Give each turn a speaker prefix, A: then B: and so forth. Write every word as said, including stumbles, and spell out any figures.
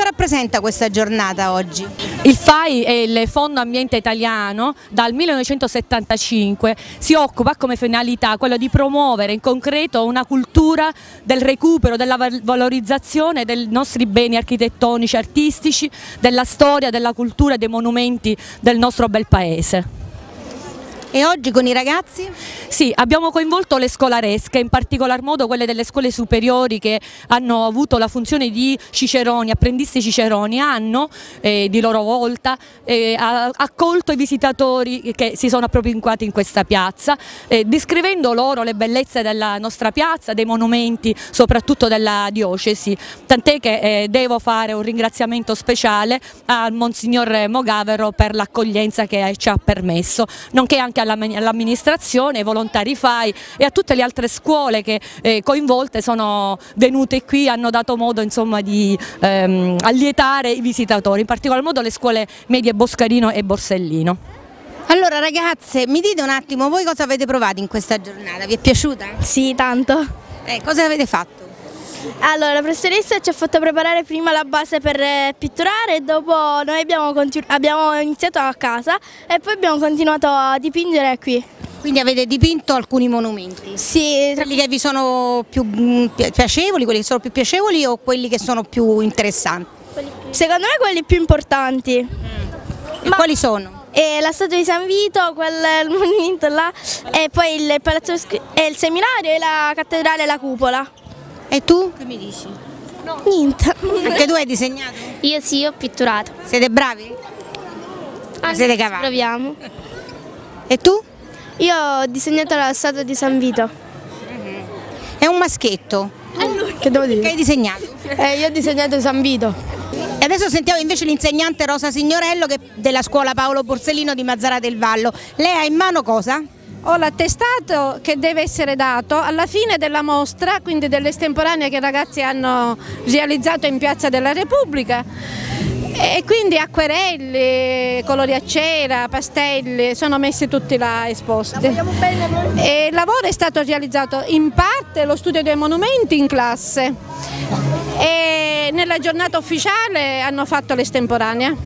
A: rappresenta questa giornata oggi?
B: Il F A I è il Fondo Ambiente Italiano, dal millenovecentosettantacinque si occupa come finalità quello di promuovere in concreto una cultura del recupero, della valorizzazione dei nostri beni architettonici, artistici, della storia, della cultura e dei monumenti del nostro bel paese.
A: E oggi con i ragazzi?
B: Sì, abbiamo coinvolto le scolaresche, in particolar modo quelle delle scuole superiori che hanno avuto la funzione di ciceroni, apprendisti ciceroni, hanno eh, di loro volta eh, accolto i visitatori che si sono appropinquati in questa piazza, eh, descrivendo loro le bellezze della nostra piazza, dei monumenti, soprattutto della diocesi, tant'è che eh, devo fare un ringraziamento speciale al Monsignor Mogavero per l'accoglienza che ci ha permesso, nonché anche all'amministrazione, ai volontari F A I e a tutte le altre scuole che eh, coinvolte sono venute qui, hanno dato modo insomma di ehm, allietare i visitatori, in particolar modo le scuole medie Boscarino e Borsellino.
A: Allora ragazze, mi dite un attimo, voi cosa avete provato in questa giornata? Vi è piaciuta?
C: Sì, tanto.
A: Eh, cosa avete fatto?
C: Allora, la professoressa ci ha fatto preparare prima la base per eh, pitturare e dopo noi abbiamo, abbiamo iniziato a casa e poi abbiamo continuato a dipingere qui.
A: Quindi avete dipinto alcuni monumenti?
C: Sì.
A: Quelli che vi sono più mh, piacevoli, quelli che sono più piacevoli o quelli che sono più interessanti?
C: Secondo me quelli più importanti.
A: Mm. E
C: Ma
A: quali sono?
C: E la statua di San Vito, quel il monumento là, e poi il palazzo e il seminario e la cattedrale e la cupola.
A: E tu? Che mi dici?
C: No. Niente.
A: Perché tu hai disegnato?
D: Io sì, ho pitturato.
A: Siete bravi?
D: Anche
A: siete capaci?
D: Proviamo.
A: E tu?
C: Io ho disegnato la statua di San Vito.
A: Mm-hmm. È un maschietto.
C: Che devo dire?
A: Che hai disegnato?
C: Eh, io ho disegnato San Vito.
A: E adesso sentiamo invece l'insegnante Rosa Signorello che, della scuola Paolo Borsellino di Mazzara del Vallo. Lei ha in mano cosa?
E: Ho l'attestato che deve essere dato alla fine della mostra, quindi dell'estemporanea che i ragazzi hanno realizzato in Piazza della Repubblica, e quindi acquerelli, colori a cera, pastelli sono messi tutti là esposti. E il lavoro è stato realizzato in parte lo studio dei monumenti in classe e nella giornata ufficiale hanno fatto l'estemporanea.